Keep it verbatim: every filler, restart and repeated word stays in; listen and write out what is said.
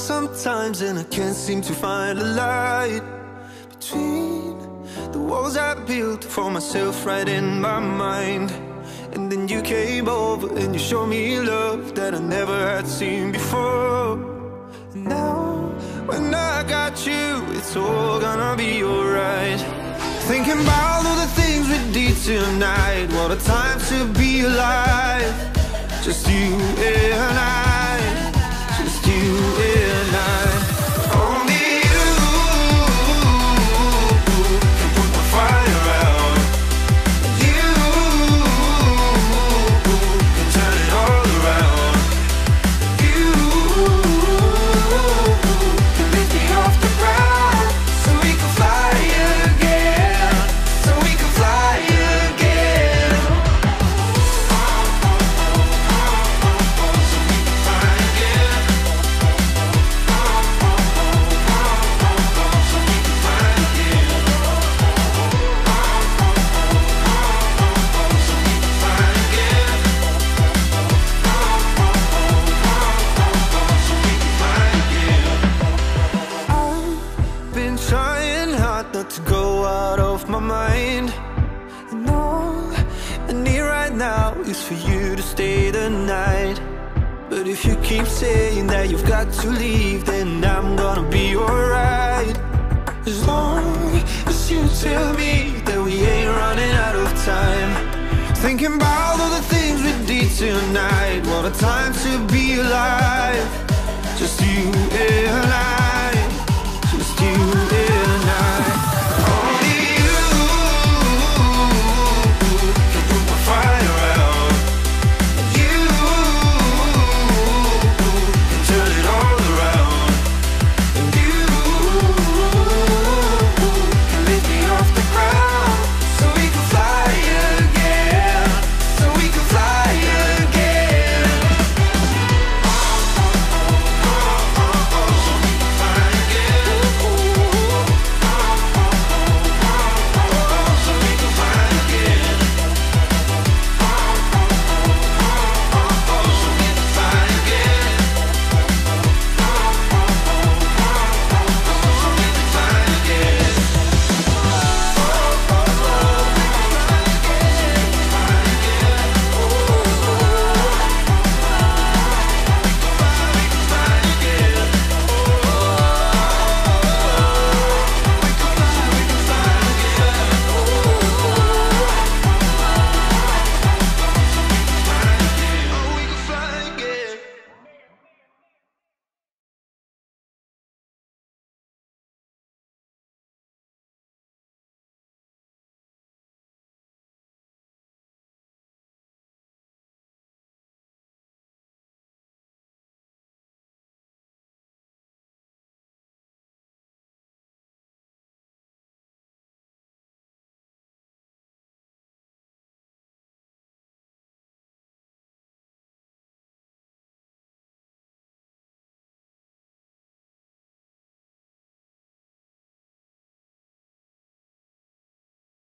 sometimes and I can't seem to find a light between the walls I built for myself right in my mind. And then you came over and you showed me love that I never had seen before. And now, when I got you, it's all gonna be alright. Thinking about all the things we did tonight. What a time to be alive. Just you and I. Just you and I. Only you can put the fire out. You can turn it all around. You can lift me off the ground so we can fly again. So we can fly again. So we can fly again. So we can fly again. So we can fly again. So we can fly again. I've been trying hard not to go out of my mind. And all I need right now is for you to stay the night. But if you keep saying that you've got to leave, then I'm gonna be alright. As long as you tell me that we ain't running out of time. Thinking about all the things we did tonight. What a time to be alive. Just you and I. Just you